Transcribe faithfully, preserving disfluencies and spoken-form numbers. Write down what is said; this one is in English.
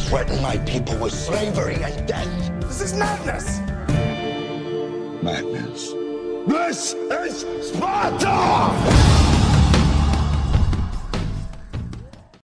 threaten my people with slavery and death. This is madness! Madness. This is Sparta!